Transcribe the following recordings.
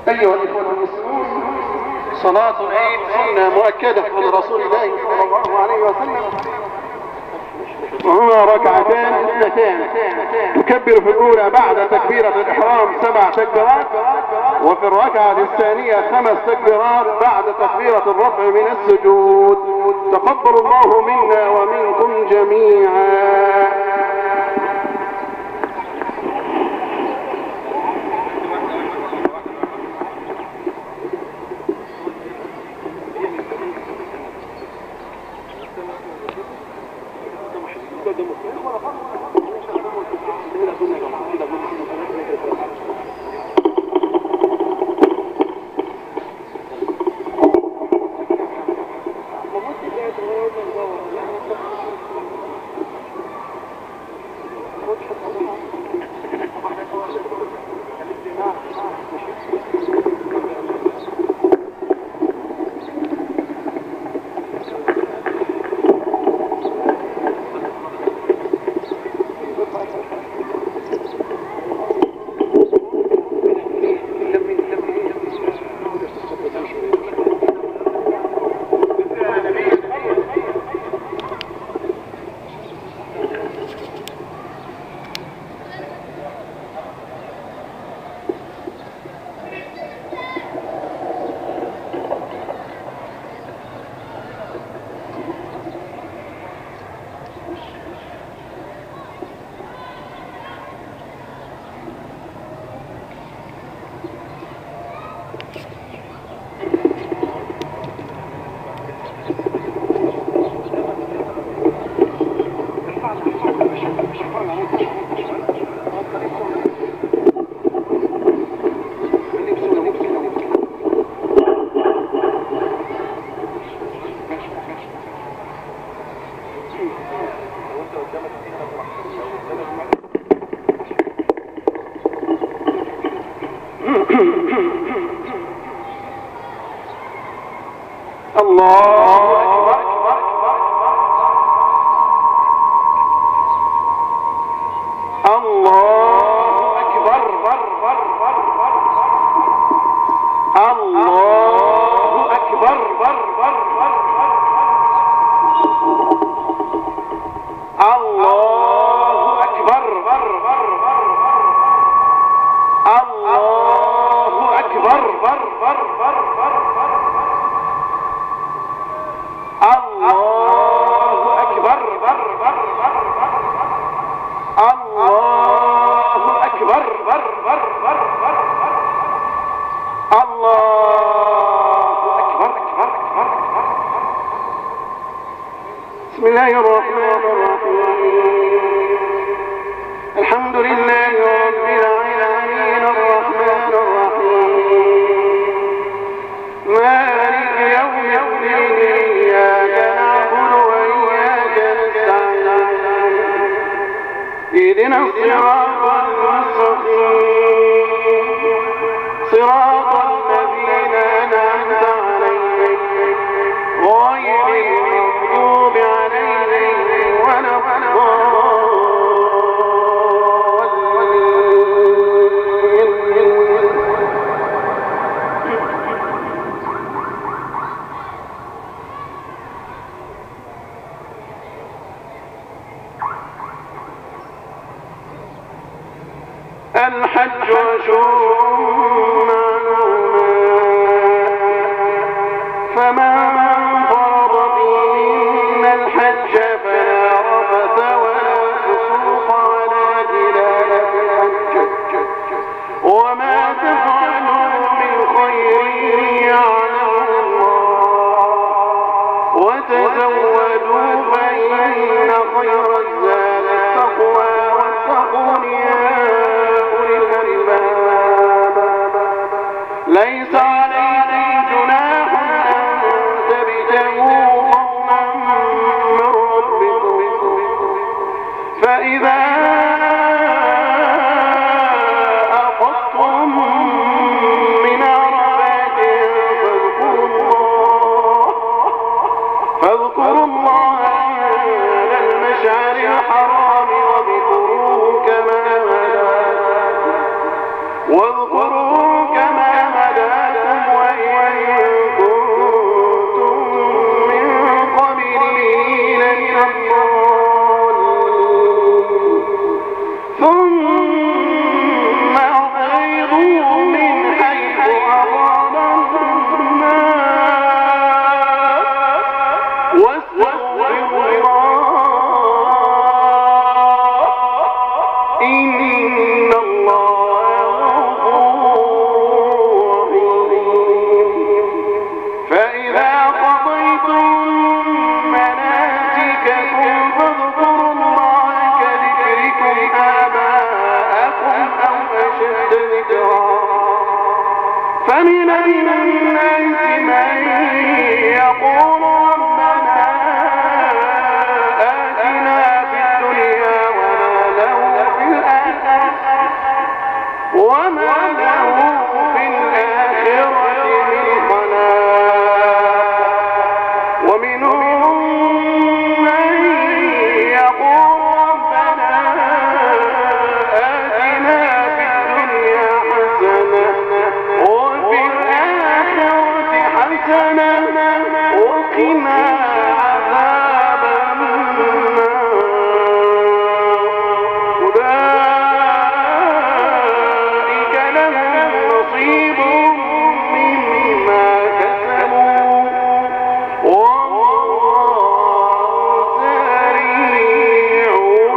أيها الإخوة المسلمون، صلاة العيد سنة مؤكدة من رسول الله صلى الله عليه وسلم، وهما ركعتان اثنتان تكبر في الأولى بعد تكبيرة الإحرام 7 تكبيرات، وفي الركعة الثانية 5 تكبيرات بعد تكبيرة الرفع من السجود. تقبل الله منا ومنكم جميعا. بسم الله الرحمن الرحيم. الحمد لله رب العالمين الرحمن الرحيم مالك يوم الدين إياك نعبد وإياك نستعين اهدنا الصراط المستقيم صراط الذين أنعمت عليهم غير المغضوب عليهم ولا الحج أشهر معلومات، فمن فرض فيهن الحج فلا رفث ولا فسوق ولا جدال في الحج، وما تفعلوا من خير يعلمه الله، وتزودوا فإن خير الزاد التقوى واتقون يا أولي الألباب. ليس عليكم جناح أن تبتغوا فضلا من ربكم، فإذا أفضتم من عرفات فاذكروا الله عند المشعر الحرام واذكروه كما فمن الناس من يقول ربنا آتنا في الدنيا وما له في الآخرة من خلاق ومنهم من يقول ربنا آتنا في الدنيا حسنة وفي الآخرة حسنة وقنا عذاب النار أولئك لهم نصيب مما كسبوا والله سريع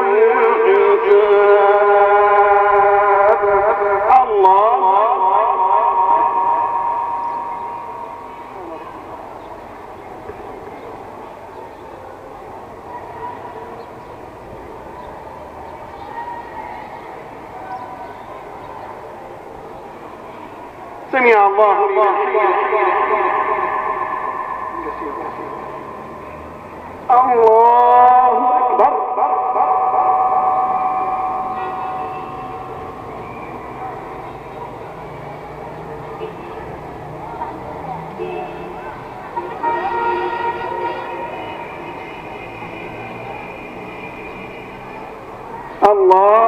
الحساب. الله سمع الله لمن حمده. الله أكبر. الله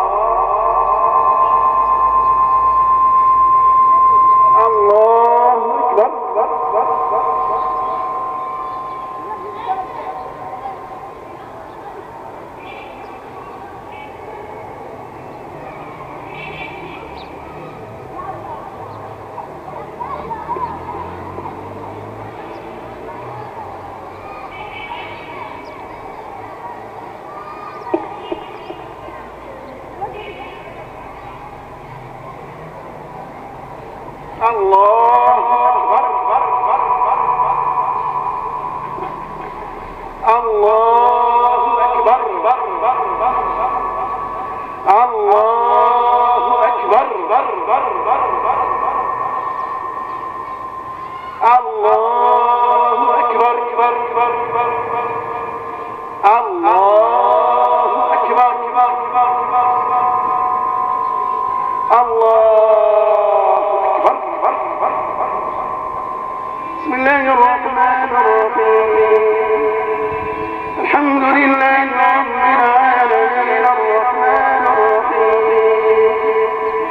بسم الله الرحمن الرحيم. الحمد لله رب العالمين الرحمن الرحيم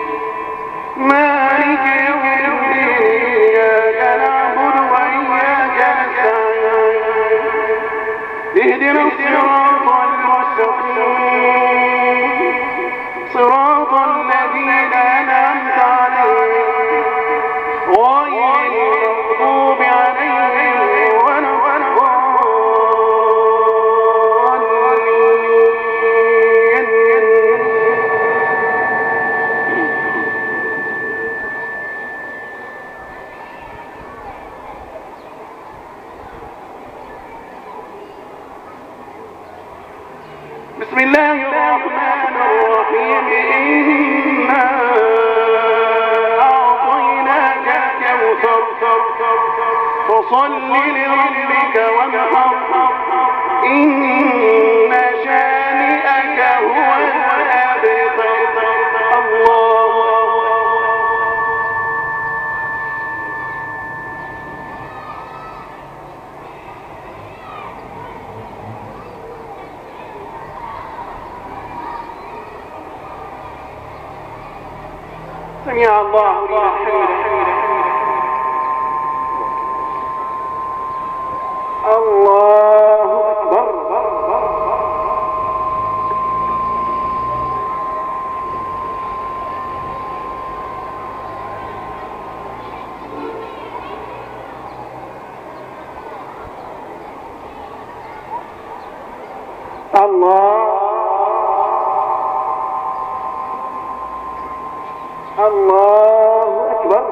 مالك يوم الدين إياك نعبد وإياك نستعين اهدنا الصراط المستقيم صراط الذين أنعمت عليهم غير المغضوب عليهم ولا الضالين. بسم الله الرحمن الرحيم. إنا أعطيناك الكوثر فصل لربك وانحر إن شانئك هو الأبتر. الله سمع الله لمن حمده. الله أكبر. الله أكبر.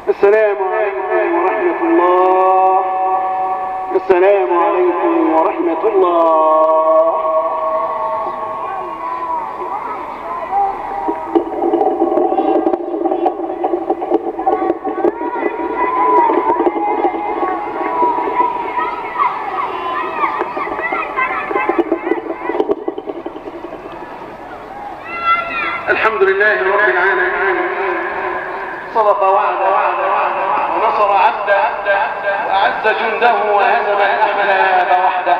السلام عليكم ورحمة الله. السلام عليكم ورحمة الله. الحمد لله رب العالمين، صدق وعده ونصر عبده وأعز جنده وهزم الأحزاب وحده.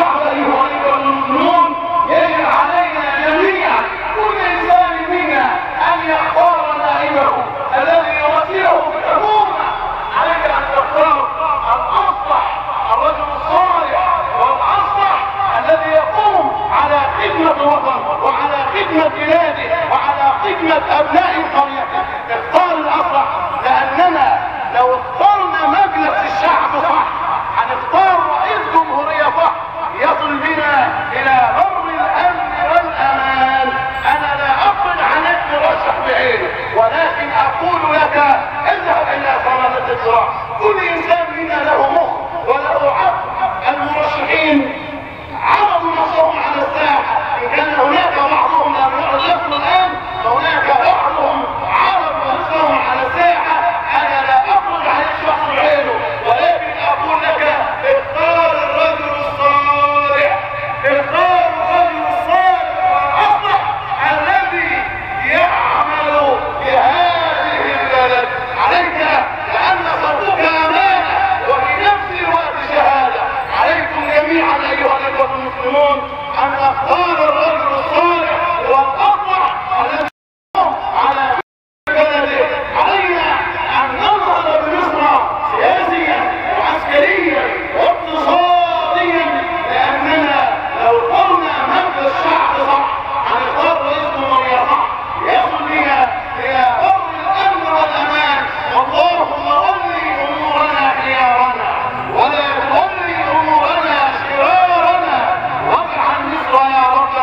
الشعب ايها المسلمون يجب علينا جميعا كل انسان منا ان يختار نائبه الذي يمثله في الحكومه. عليك ان تختار الاصلح، الرجل الصالح والاصلح الذي يقوم على خدمه الوطن وعلى خدمه بلاده وعلى خدمه ابناء قريته. اختار الاصلح، لاننا لو اخترنا مجلس الشعب صح هنختار رئيس جمهوريه صح يصل بنا الى بر الامن والامان. انا لا افرض عليك مرشح بعينه، ولكن اقول لك اذهب الى صناديق الزراعه. كل انسان منا له مخ وله عقل. المرشحين عرضوا نفسهم على الساحه، ان كان هناك بعضهم لم يعرض نفسه الان، فهناك بعضهم عرضوا نفسهم على الساحه. انا لا افرض عليك شخص بعينه، ولكن اقول لك اختار الرجل الصالح، اختار الرجل الصالح والاصلح الذي يعمل بهذه البلد. عليك لان صوتك امانه وفي نفس الوقت شهاده. عليكم جميعا ايها الاخوه المسلمون ان نختار الرجل الصالح والاصلح الذي على بلده. علينا ان ننهض بمصر سياسيا وعسكريا واقتصاديا، لاننا لو قلنا مجلس الشعب صح هنختار رئيس جمهوريه صح يصل بنا الى بر الامن والامان. اللهم ولي امورنا خيارنا ولا تولي امورنا شرارنا، واجعل مصر يا رب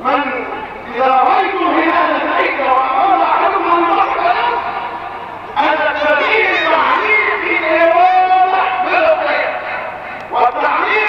من إذا رأيتم هلال العيد وأمر أحدكم أن يضحك هذا التغيير تعليق في الإرادة بالخير، والتعليق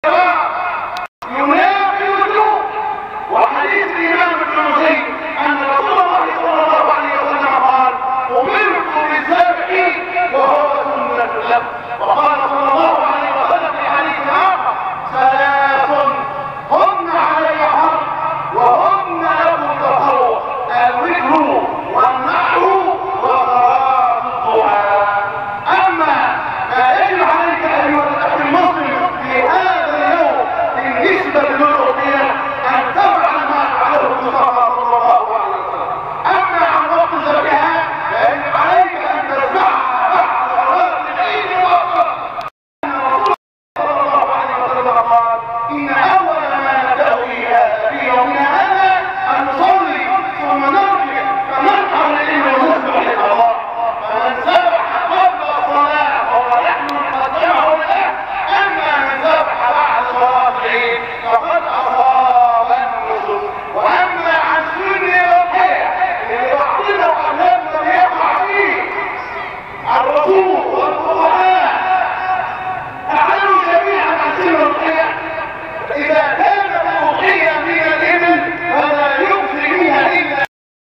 ينافي الوجوب. وحديث الإمام الترمذي أن رسول الله صلى الله عليه وسلم قال: أمرت بالذبح وهو سنة له. وقال صلى الله عليه وسلم في حديث آخر: ثلاث هن علي حق وهن لكم تطوع: الذكر والنحو وصلاة الضحى. أما ما يجب عليك أيها الأخ المسلم في هذا اليوم بالنسبة للأضحية أن تفعل ما فعله المصطفى صلى الله عليه وسلم. أما عن وقت ذبحها فيجب عليك أن تذبحها بعد صلاة العيد الأكبر. أن الرسول صلى الله عليه وسلم قال: إن أول ما نبدأ في يومنا هذا أن نصلي ثم نرجع فنرجع للإمام ونذبح لله. فمن ذبح قبل الصلاة فهو نحن نقدمه له، أما من ذبح بعد صلاة العيد فقد أصاب النسك. وأما عن سن الأضحية اللي بعضنا وأغلبنا بيقع فيه الرسول والفقهاء أعلنوا جميعا عن سن الأضحية. إذا كانت الأضحية من الإبل فلا يجزي منها إلا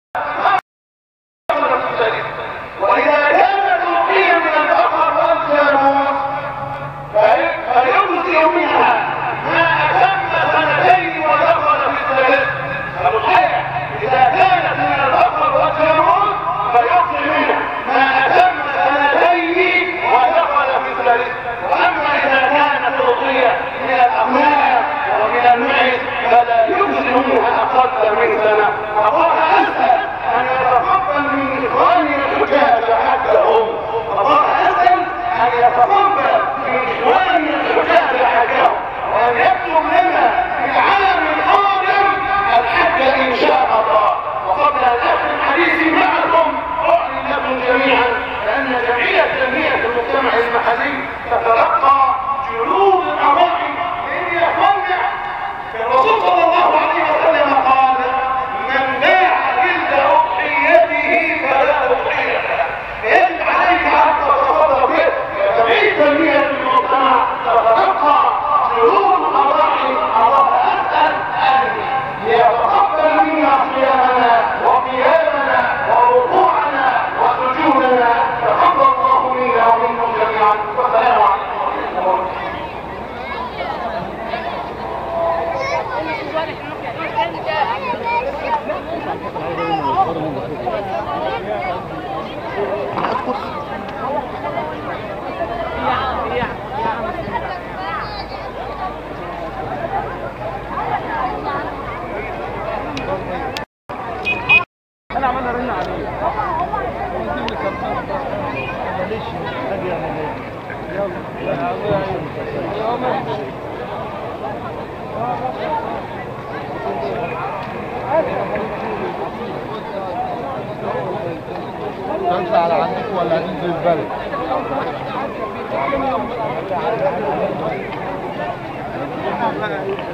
وإذا كانت الأضحية من البقر والجاموس فيجزي منها ما أتم سنتين ودخل في الثالث. الأضحية إذا كانت من البقر والجاموس فيجزي منها ما أتم سنتين ودخل في الثالث. وأما إذا كانت الأضحية من الأغنام ومن المعز فلا يجزي منها أقل من سنة. الله أسأل أن يتقبل من إخواني الحجاج حجهم. الله أسأل أن يتقبل من إخواني الحجاج حجهم، وأن يكتب لنا في العام القادم الحج إن شاء الله. وقبل أن أختم حديثي معكم أعلن لكم جميعا بأن جمعية تنمية المجتمع المحلي تتلقى جلود الأضاحي من يصنع. الرسول صلى الله عليه وسلم قال: من باع جلد أضحيته فلا أضحية له. يجب عليك أن تتصدق به. جمعية تنمية المجتمع تتلقى جلود الأضاحي. الله أسأل أن يتقبل منا صيامنا وقيامنا وركوعنا وسجودنا. تقبل الله منا ومنكم جميعا. والسلام عليكم ورحمة الله. انا عملنا رن عليه معلش اجي اعمل ايه تنسى على عندك ولا هتنزل البلد؟